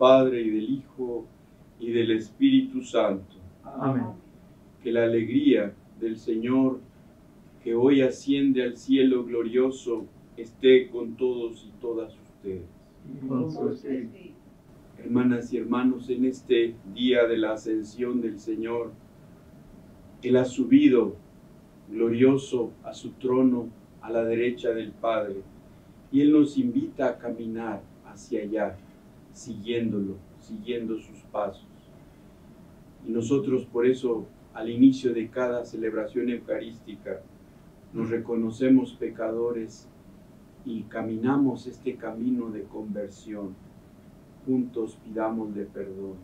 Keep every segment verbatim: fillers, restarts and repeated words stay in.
Padre y del Hijo y del Espíritu Santo. Amén. Que la alegría del Señor, que hoy asciende al cielo glorioso, esté con todos y todas ustedes. Y con su espíritu. Hermanas y hermanos, en este día de la ascensión del Señor, Él ha subido glorioso a su trono a la derecha del Padre, y Él nos invita a caminar hacia allá, siguiéndolo, siguiendo sus pasos. Y nosotros por eso, al inicio de cada celebración eucarística, nos reconocemos pecadores y caminamos este camino de conversión. Juntos pidámosle perdón.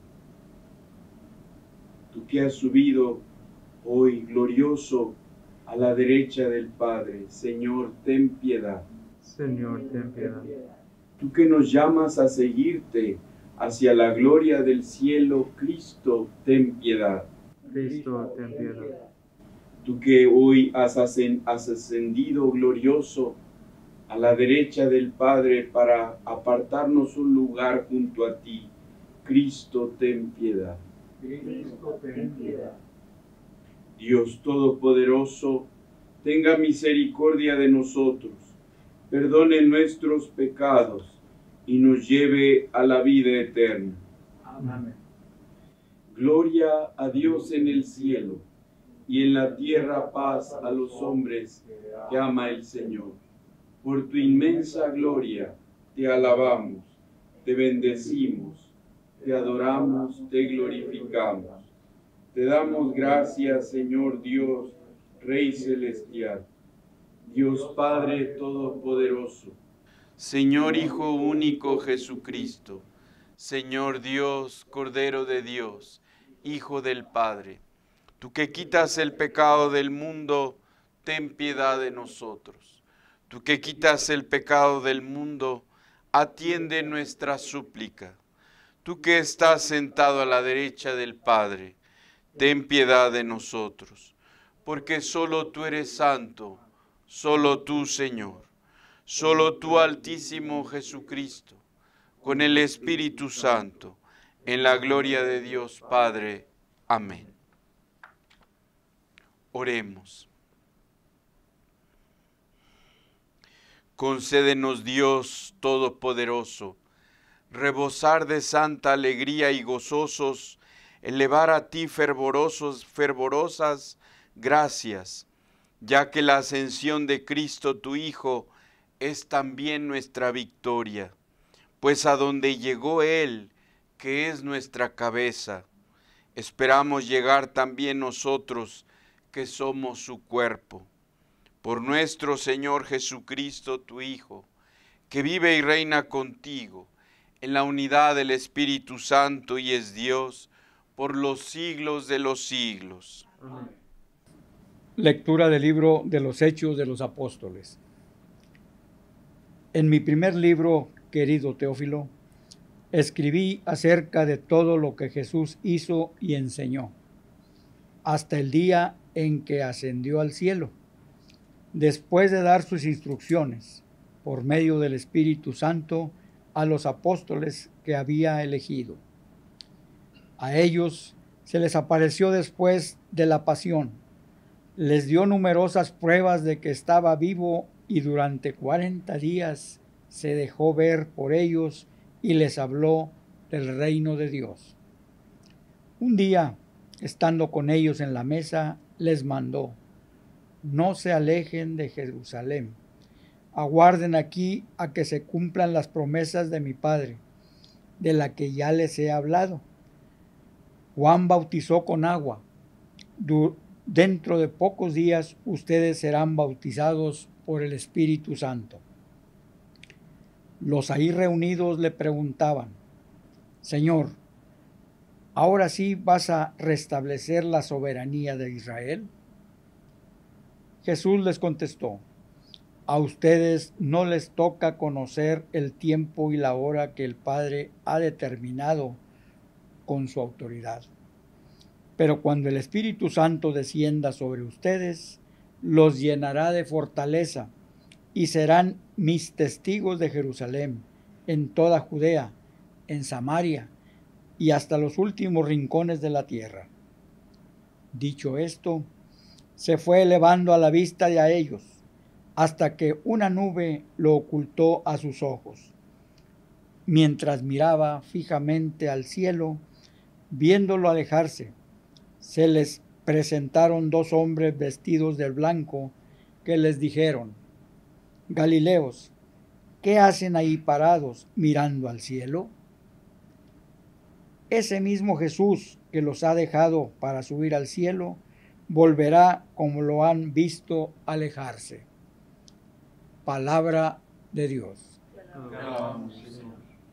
Tú que has subido hoy glorioso a la derecha del Padre, Señor, ten piedad. Señor, ten piedad. Tú que nos llamas a seguirte hacia la gloria del cielo, Cristo, ten piedad. Cristo, ten piedad. Tú que hoy has ascendido glorioso a la derecha del Padre para apartarnos un lugar junto a ti, Cristo, ten piedad. Cristo, ten piedad. Dios Todopoderoso, tenga misericordia de nosotros, perdone nuestros pecados y nos lleve a la vida eterna. Amén. Gloria a Dios en el cielo, y en la tierra paz a los hombres que ama el Señor. Por tu inmensa gloria te alabamos, te bendecimos, te adoramos, te glorificamos. Te damos gracias, Señor Dios, Rey Celestial, Dios Padre Todopoderoso, Señor Hijo único Jesucristo, Señor Dios, Cordero de Dios, Hijo del Padre. Tú que quitas el pecado del mundo, ten piedad de nosotros. Tú que quitas el pecado del mundo, atiende nuestra súplica. Tú que estás sentado a la derecha del Padre, ten piedad de nosotros, porque solo tú eres santo, solo tú, Señor, solo tú, Altísimo Jesucristo, con el Espíritu Santo, en la gloria de Dios Padre. Amén. Oremos. Concédenos, Dios Todopoderoso, rebosar de santa alegría y gozosos, elevar a ti fervorosos, fervorosas gracias, ya que la ascensión de Cristo tu Hijo es también nuestra victoria, pues a donde llegó Él, que es nuestra cabeza, esperamos llegar también nosotros, que somos su cuerpo. Por nuestro Señor Jesucristo, tu Hijo, que vive y reina contigo, en la unidad del Espíritu Santo y es Dios, por los siglos de los siglos. Amén. Lectura del libro de los Hechos de los Apóstoles. En mi primer libro, querido Teófilo, escribí acerca de todo lo que Jesús hizo y enseñó, hasta el día en que ascendió al cielo, después de dar sus instrucciones, por medio del Espíritu Santo, a los apóstoles que había elegido. A ellos se les apareció después de la pasión, les dio numerosas pruebas de que estaba vivo y durante cuarenta días se dejó ver por ellos y les habló del reino de Dios. Un día, estando con ellos en la mesa, les mandó: no se alejen de Jerusalén, aguarden aquí a que se cumplan las promesas de mi Padre, de la que ya les he hablado. Juan bautizó con agua. Du- dentro de pocos días ustedes serán bautizados por el Espíritu Santo. Los ahí reunidos le preguntaban: Señor, ¿ahora sí vas a restablecer la soberanía de Israel? Jesús les contestó: a ustedes no les toca conocer el tiempo y la hora que el Padre ha determinado con su autoridad. Pero cuando el Espíritu Santo descienda sobre ustedes, los llenará de fortaleza y serán mis testigos de Jerusalén, en toda Judea, en Samaria y hasta los últimos rincones de la tierra. Dicho esto, se fue elevando a la vista de a ellos, hasta que una nube lo ocultó a sus ojos. Mientras miraba fijamente al cielo, viéndolo alejarse, se les presentaron dos hombres vestidos de blanco que les dijeron: Galileos, ¿qué hacen ahí parados mirando al cielo? Ese mismo Jesús que los ha dejado para subir al cielo, volverá como lo han visto alejarse. Palabra de Dios. Te alabamos, Señor.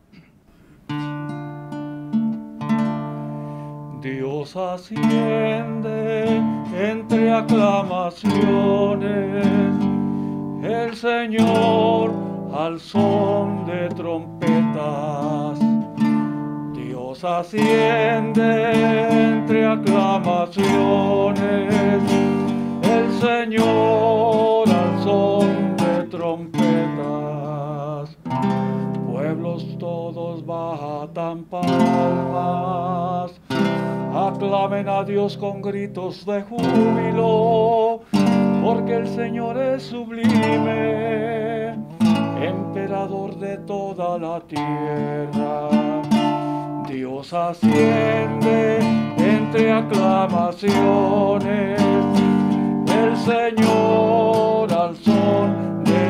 Dios asciende entre aclamaciones, el Señor al son de trompetas. Dios asciende entre aclamaciones, el Señor al son de trompetas. Pueblos todos batan palmas, aclamen a Dios con gritos de júbilo, porque el Señor es sublime, emperador de toda la tierra. Dios asciende entre aclamaciones, el Señor al son de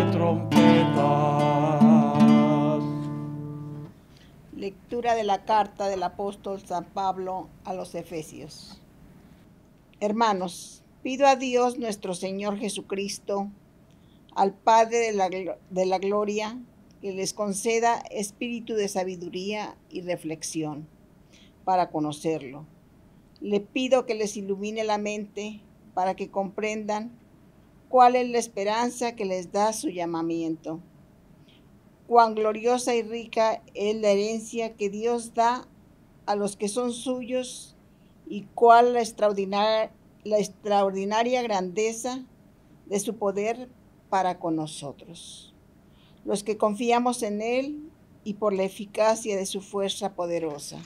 trompetas. Lectura de la carta del apóstol San Pablo a los Efesios. Hermanos, pido a Dios nuestro Señor Jesucristo, al Padre de la, de la gloria, que les conceda espíritu de sabiduría y reflexión para conocerlo. Le pido que les ilumine la mente para que comprendan cuál es la esperanza que les da su llamamiento, cuán gloriosa y rica es la herencia que Dios da a los que son suyos y cuál la extraordinaria, la extraordinaria grandeza de su poder para con nosotros, los que confiamos en Él, y por la eficacia de su fuerza poderosa.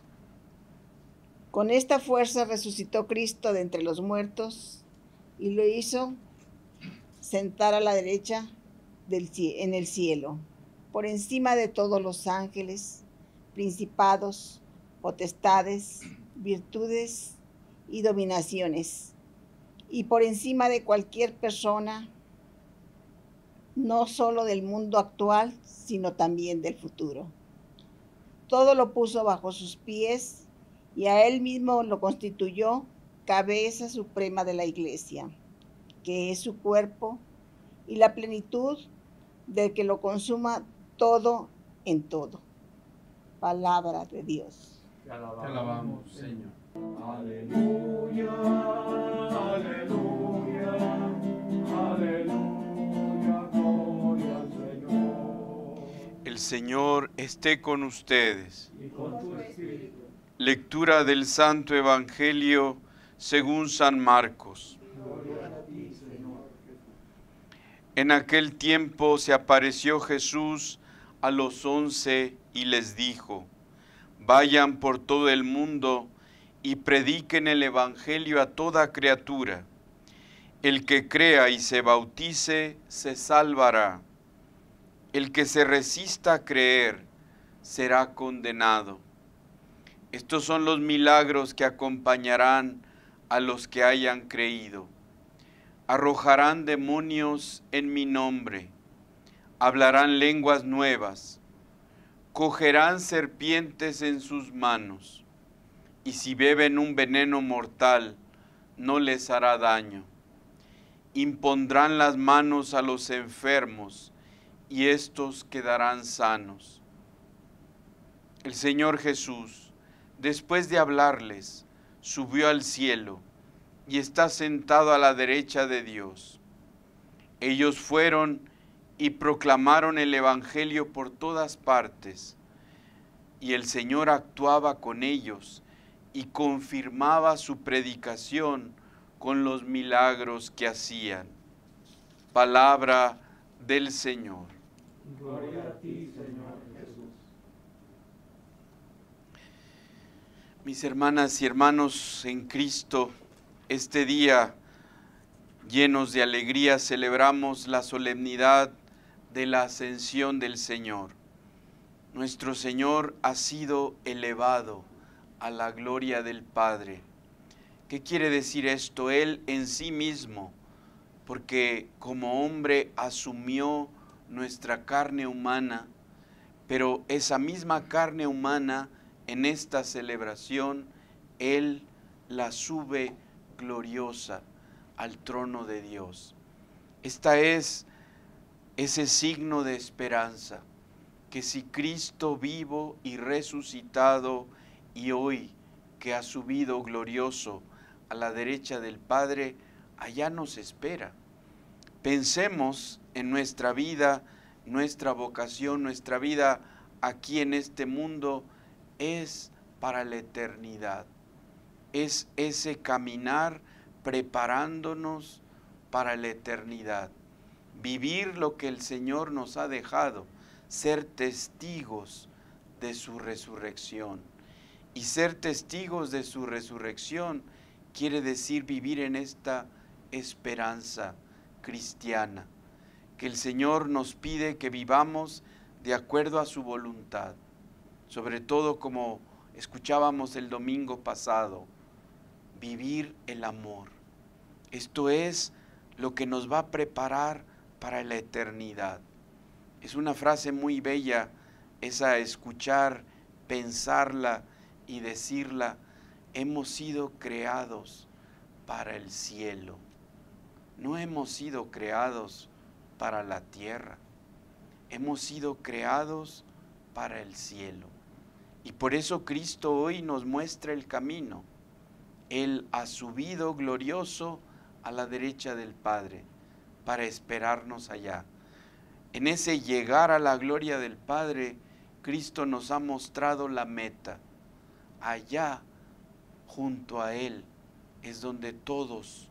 Con esta fuerza resucitó Cristo de entre los muertos y lo hizo sentar a la derecha del, en el cielo, por encima de todos los ángeles, principados, potestades, virtudes y dominaciones, y por encima de cualquier persona, no solo del mundo actual, sino también del futuro. Todo lo puso bajo sus pies y a él mismo lo constituyó cabeza suprema de la Iglesia, que es su cuerpo y la plenitud del que lo consuma todo en todo. Palabra de Dios. Te alabamos, Señor. Aleluya, aleluya, aleluya, gloria al Señor. El Señor esté con ustedes. Y con tu espíritu. Lectura del Santo Evangelio según San Marcos. Gloria a ti, Señor. En aquel tiempo se apareció Jesús a los once y les dijo: vayan por todo el mundo y prediquen el Evangelio a toda criatura. El que crea y se bautice se salvará. El que se resista a creer será condenado. Estos son los milagros que acompañarán a los que hayan creído. Arrojarán demonios en mi nombre, hablarán lenguas nuevas, cogerán serpientes en sus manos, y si beben un veneno mortal, no les hará daño. Impondrán las manos a los enfermos, y éstos quedarán sanos. El Señor Jesús, después de hablarles, subió al cielo, y está sentado a la derecha de Dios. Ellos fueron y proclamaron el Evangelio por todas partes, y el Señor actuaba con ellos y confirmaba su predicación con los milagros que hacían. Palabra del Señor. Gloria a ti, Señor Jesús. Mis hermanas y hermanos en Cristo, este día llenos de alegría celebramos la solemnidad de la ascensión del Señor. Nuestro Señor ha sido elevado a la gloria del Padre. ¿Qué quiere decir esto? Él en sí mismo, porque como hombre asumió nuestra carne humana, pero esa misma carne humana en esta celebración, Él la sube gloriosa al trono de Dios. Esta es ese signo de esperanza, que si Cristo vivo y resucitado y hoy que ha subido glorioso a la derecha del Padre, allá nos espera. Pensemos en nuestra vida, nuestra vocación, nuestra vida aquí en este mundo es para la eternidad. Es ese caminar preparándonos para la eternidad. Vivir lo que el Señor nos ha dejado, ser testigos de su resurrección. Y ser testigos de su resurrección quiere decir vivir en esta esperanza cristiana, que el Señor nos pide que vivamos de acuerdo a su voluntad. Sobre todo, como escuchábamos el domingo pasado, vivir el amor. Esto es lo que nos va a preparar para la eternidad. Es una frase muy bella, esa escuchar, pensarla y decirla. Hemos sido creados para el cielo. No hemos sido creados para la tierra. Hemos sido creados para el cielo. Y por eso Cristo hoy nos muestra el camino. Él ha subido glorioso a la derecha del Padre para esperarnos allá. En ese llegar a la gloria del Padre, Cristo nos ha mostrado la meta. Allá, junto a Él, es donde todos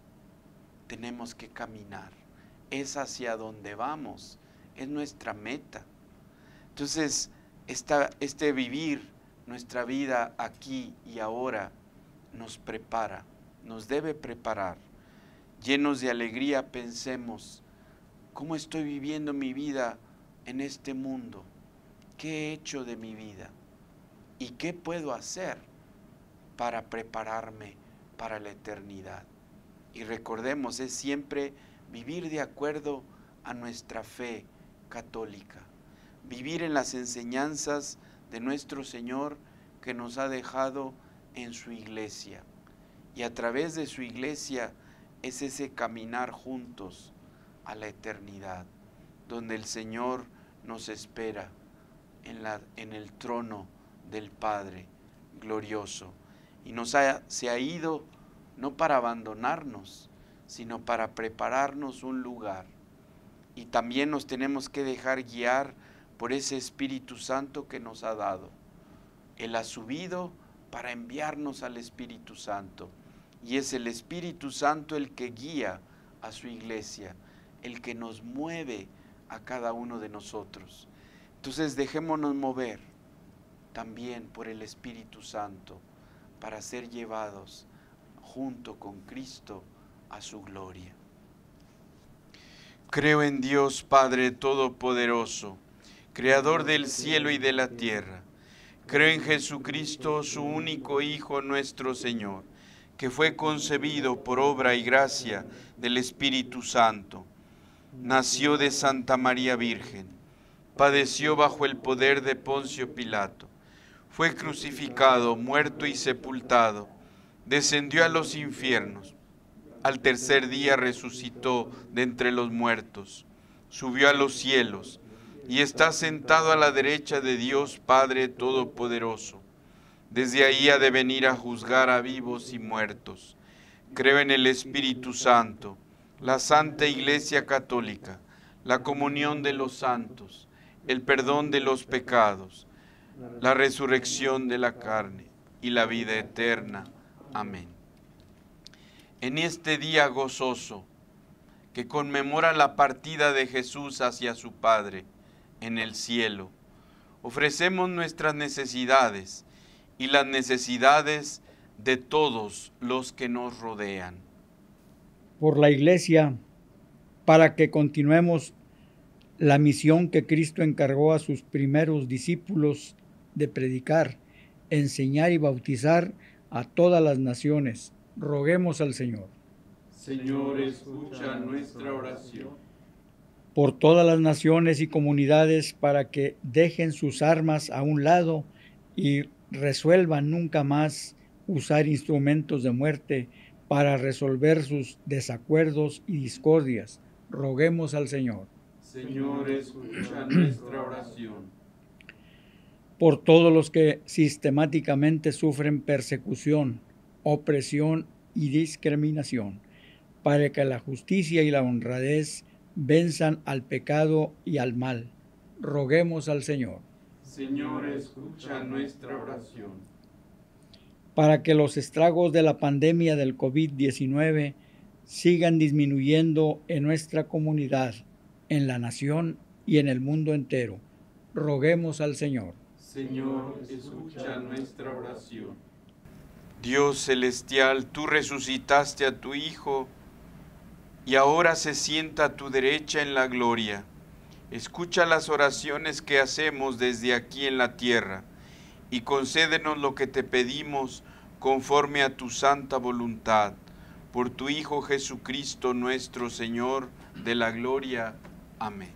tenemos que caminar. Es hacia donde vamos, es nuestra meta. Entonces, esta, este vivir nuestra vida aquí y ahora nos prepara, nos debe preparar. Llenos de alegría pensemos, ¿cómo estoy viviendo mi vida en este mundo? ¿Qué he hecho de mi vida? ¿Y qué puedo hacer para prepararme para la eternidad? Y recordemos, es siempre vivir de acuerdo a nuestra fe católica, vivir en las enseñanzas de nuestro Señor que nos ha dejado en su iglesia. Y a través de su iglesia es ese caminar juntos a la eternidad, donde el Señor nos espera en, la, en el trono del Padre glorioso. Y nos ha, se ha ido no para abandonarnos, sino para prepararnos un lugar. Y también nos tenemos que dejar guiar por ese Espíritu Santo que nos ha dado. Él ha subido para enviarnos al Espíritu Santo. Y es el Espíritu Santo el que guía a su iglesia, el que nos mueve a cada uno de nosotros. Entonces dejémonos mover también por el Espíritu Santo para ser llevados junto con Cristo a su gloria. Creo en Dios Padre Todopoderoso, Creador del cielo y de la tierra. Creo en Jesucristo, su único Hijo, nuestro Señor, que fue concebido por obra y gracia del Espíritu Santo. Nació de Santa María Virgen, padeció bajo el poder de Poncio Pilato, fue crucificado, muerto y sepultado, descendió a los infiernos, al tercer día resucitó de entre los muertos, subió a los cielos y está sentado a la derecha de Dios Padre Todopoderoso. Desde ahí ha de venir a juzgar a vivos y muertos. Creo en el Espíritu Santo, la Santa Iglesia Católica, la comunión de los santos, el perdón de los pecados, la resurrección de la carne y la vida eterna. Amén. En este día gozoso, que conmemora la partida de Jesús hacia su Padre en el cielo, ofrecemos nuestras necesidades y las necesidades de todos los que nos rodean. Por la Iglesia, para que continuemos la misión que Cristo encargó a sus primeros discípulos de predicar, enseñar y bautizar a todas las naciones. Roguemos al Señor. Señor, escucha nuestra oración. Por todas las naciones y comunidades, para que dejen sus armas a un lado y resuelvan nunca más usar instrumentos de muerte para resolver sus desacuerdos y discordias. Roguemos al Señor. Señor, escucha nuestra oración. Por todos los que sistemáticamente sufren persecución, opresión y discriminación, para que la justicia y la honradez venzan al pecado y al mal. Roguemos al Señor. Señor, escucha nuestra oración. Para que los estragos de la pandemia del COVID diecinueve sigan disminuyendo en nuestra comunidad, en la nación y en el mundo entero. Roguemos al Señor. Señor, escucha nuestra oración. Dios celestial, tú resucitaste a tu Hijo y ahora se sienta a tu derecha en la gloria. Escucha las oraciones que hacemos desde aquí en la tierra y concédenos lo que te pedimos conforme a tu santa voluntad. Por tu Hijo Jesucristo nuestro Señor, de la gloria. Amén.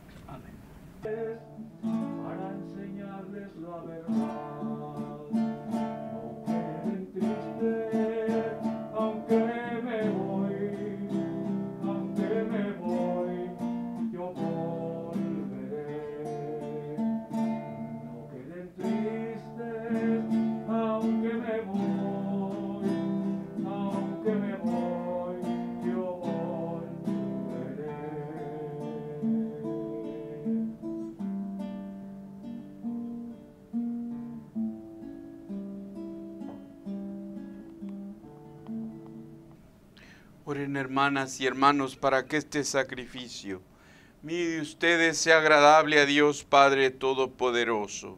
Para enseñarles la verdad, no queden tristes, aunque me voy, aunque me voy, yo volveré. No queden tristes, aunque me voy, aunque me voy, yo volveré. Oren, hermanas y hermanos, para que este sacrificio mío de ustedes sea agradable a Dios Padre Todopoderoso.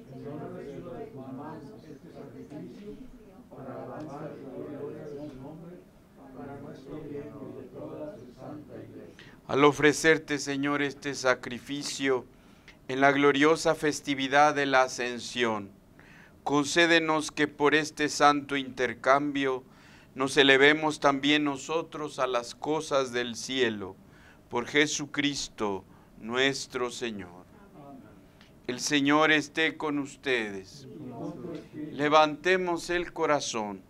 Al ofrecerte, Señor, este sacrificio en la gloriosa festividad de la Ascensión, concédenos que por este santo intercambio nos elevemos también nosotros a las cosas del cielo, por Jesucristo nuestro Señor. El Señor esté con ustedes. Levantemos el corazón.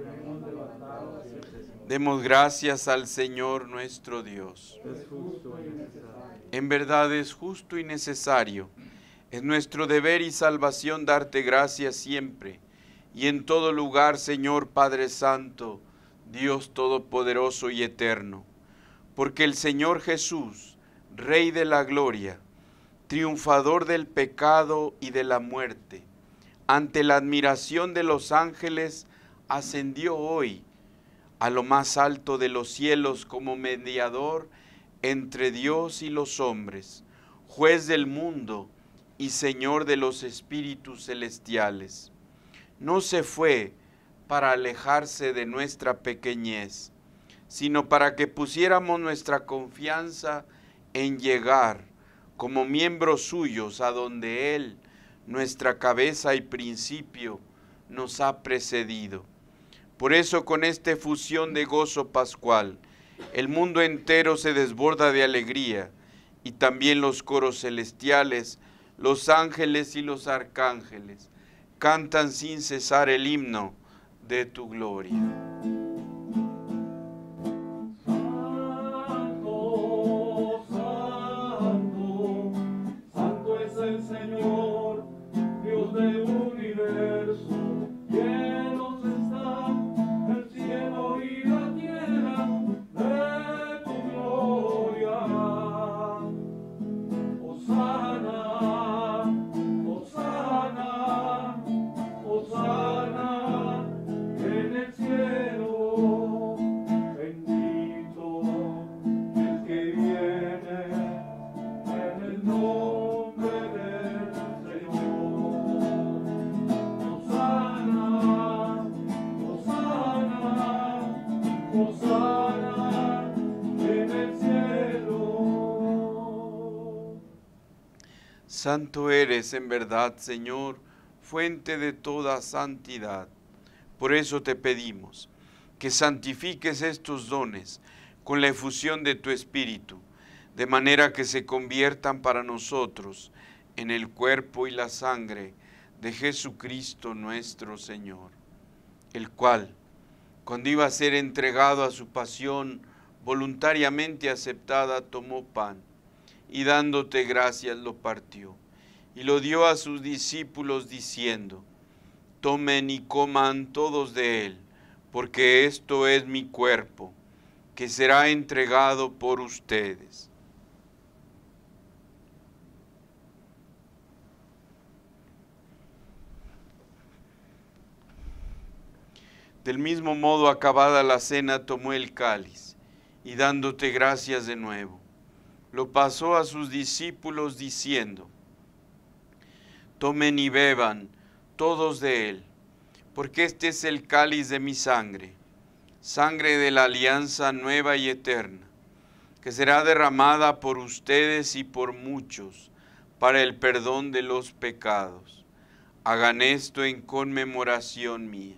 Demos gracias al Señor nuestro Dios. En verdad es justo y necesario. Es nuestro deber y salvación darte gracias siempre y en todo lugar, Señor Padre Santo, Dios Todopoderoso y Eterno, porque el Señor Jesús, Rey de la Gloria, triunfador del pecado y de la muerte, ante la admiración de los ángeles, ascendió hoy a lo más alto de los cielos como mediador entre Dios y los hombres, juez del mundo y Señor de los espíritus celestiales. No se fue para alejarse de nuestra pequeñez, sino para que pusiéramos nuestra confianza en llegar como miembros suyos a donde Él, nuestra cabeza y principio, nos ha precedido. Por eso, con esta efusión de gozo pascual, el mundo entero se desborda de alegría, y también los coros celestiales, los ángeles y los arcángeles, cantan sin cesar el himno de tu gloria. Santo, santo, santo es el Señor, Dios del universo. Llenos están el cielo y la tierra de tu gloria. Hosana, Hosana, Hosana en el cielo. Santo eres en verdad, Señor, fuente de toda santidad. Por eso te pedimos que santifiques estos dones con la efusión de tu Espíritu, de manera que se conviertan para nosotros en el cuerpo y la sangre de Jesucristo nuestro Señor, el cual, cuando iba a ser entregado a su pasión voluntariamente aceptada, tomó pan y dándote gracias lo partió y lo dio a sus discípulos diciendo: tomen y coman todos de él, porque esto es mi cuerpo, que será entregado por ustedes. Del mismo modo, acabada la cena, tomó el cáliz, y dándote gracias de nuevo, lo pasó a sus discípulos diciendo: tomen y beban todos de él, porque este es el cáliz de mi sangre, sangre de la alianza nueva y eterna, que será derramada por ustedes y por muchos para el perdón de los pecados. Hagan esto en conmemoración mía.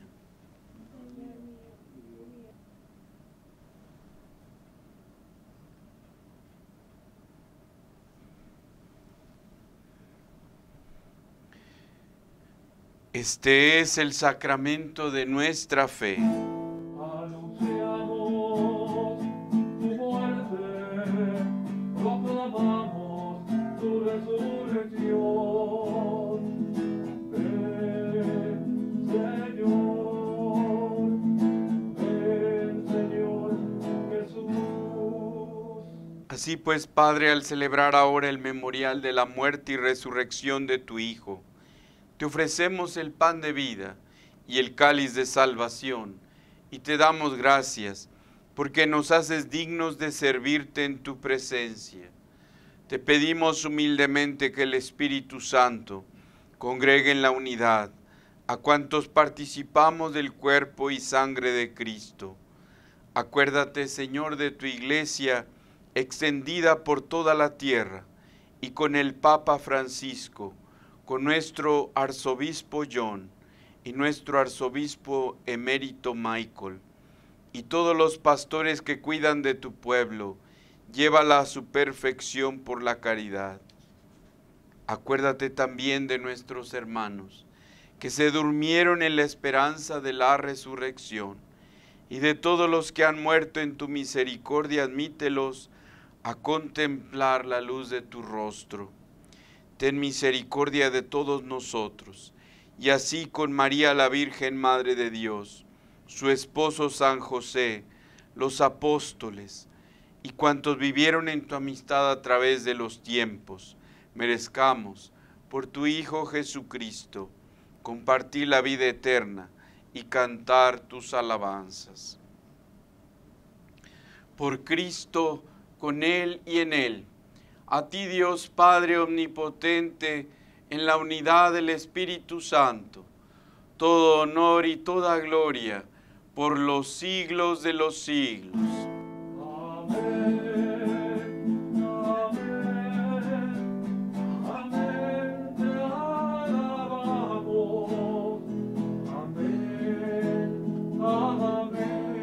Este es el sacramento de nuestra fe. Anunciamos tu muerte, proclamamos tu resurrección. Ven, Señor, ven, Señor Jesús. Así pues, Padre, al celebrar ahora el memorial de la muerte y resurrección de tu Hijo, te ofrecemos el pan de vida y el cáliz de salvación, y te damos gracias, porque nos haces dignos de servirte en tu presencia. Te pedimos humildemente que el Espíritu Santo congregue en la unidad a cuantos participamos del cuerpo y sangre de Cristo. Acuérdate, Señor, de tu Iglesia extendida por toda la tierra, y con el Papa Francisco, con nuestro arzobispo John y nuestro arzobispo emérito Michael, y todos los pastores que cuidan de tu pueblo, llévala a su perfección por la caridad. Acuérdate también de nuestros hermanos, que se durmieron en la esperanza de la resurrección, y de todos los que han muerto en tu misericordia, admítelos a contemplar la luz de tu rostro. Ten misericordia de todos nosotros, y así con María la Virgen Madre de Dios, su esposo San José, los apóstoles, y cuantos vivieron en tu amistad a través de los tiempos, merezcamos, por tu Hijo Jesucristo, compartir la vida eterna y cantar tus alabanzas. Por Cristo, con Él y en Él, a ti, Dios Padre omnipotente, en la unidad del Espíritu Santo, todo honor y toda gloria por los siglos de los siglos. Amén, amén, amén, te alabamos. Amén, amén.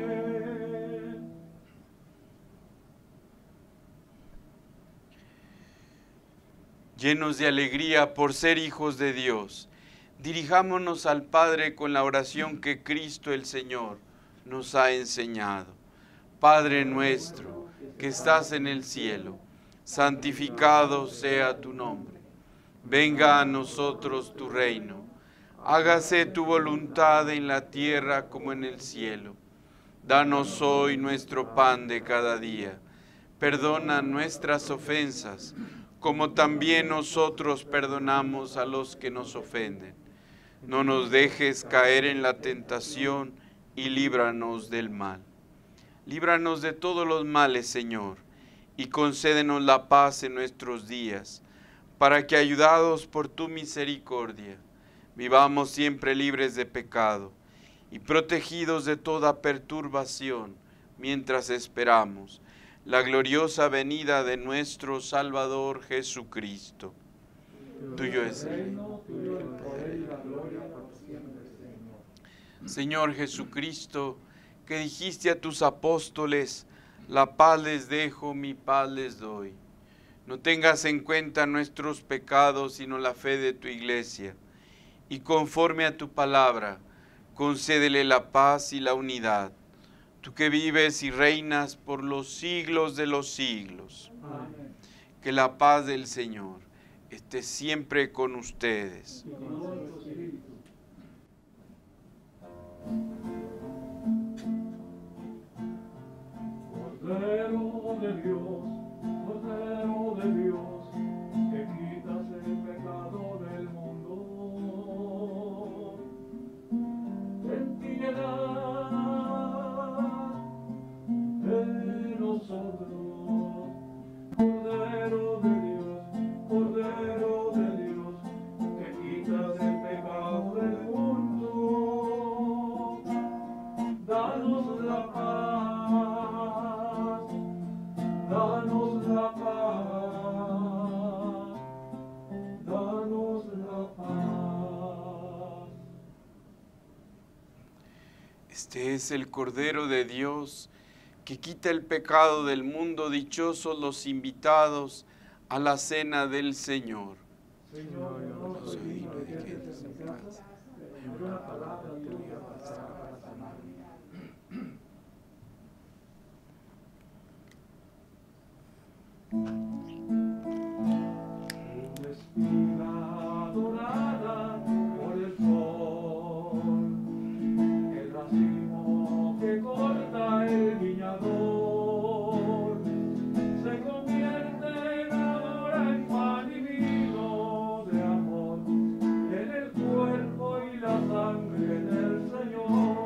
Llenos de alegría por ser hijos de Dios, dirijámonos al Padre con la oración que Cristo el Señor nos ha enseñado. Padre nuestro, que estás en el cielo, santificado sea tu nombre. Venga a nosotros tu reino. Hágase tu voluntad en la tierra como en el cielo. Danos hoy nuestro pan de cada día. Perdona nuestras ofensas, como también nosotros perdonamos a los que nos ofenden. No nos dejes caer en la tentación y líbranos del mal. Líbranos de todos los males, Señor, y concédenos la paz en nuestros días, para que, ayudados por tu misericordia, vivamos siempre libres de pecado y protegidos de toda perturbación, mientras esperamos la gloriosa venida de nuestro Salvador Jesucristo. Tuyo es el reino, tuyo el poder y la gloria por siempre, Señor. Señor Jesucristo, que dijiste a tus apóstoles, la paz les dejo, mi paz les doy. No tengas en cuenta nuestros pecados, sino la fe de tu iglesia. Y conforme a tu palabra, concédele la paz y la unidad. Tú que vives y reinas por los siglos de los siglos. Amén. Que la paz del Señor esté siempre con ustedes. Y con nuestro espíritu. Cordero de Dios, Cordero de Dios, que quitas el pecado del mundo, ten piedad de nosotros. Cordero de Dios, Cordero de Dios, que quitas el pecado del mundo, danos la paz, danos la paz, danos la paz. Este es el Cordero de Dios que quita el pecado del mundo. Dichosos los invitados a la cena del Señor. Señor, yo no soy digno de que entres en mi casa, pero una palabra tuya bastará para sanarme. Una espiga dorada por el sol, el racimo que corta el viñador, se convierte ahora en pan y vino de amor, en el cuerpo y la sangre del Señor.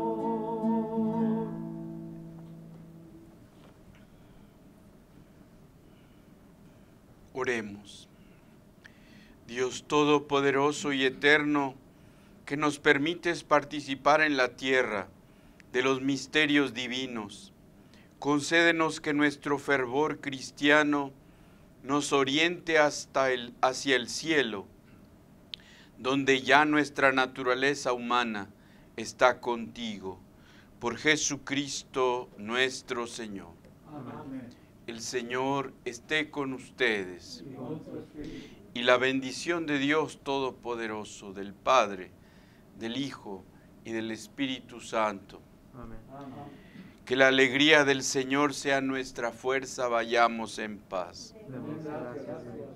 Oremos. Dios Todopoderoso y Eterno, que nos permites participar en la tierra de los misterios divinos, concédenos que nuestro fervor cristiano nos oriente hasta el, hacia el cielo, donde ya nuestra naturaleza humana está contigo. Por Jesucristo nuestro Señor. Amén. El Señor esté con ustedes. Y con tu espíritu. Y la bendición de Dios Todopoderoso, del Padre, del Hijo y del Espíritu Santo. Amén. Que la alegría del Señor sea nuestra fuerza. Vayamos en paz. Demos gracias a Dios.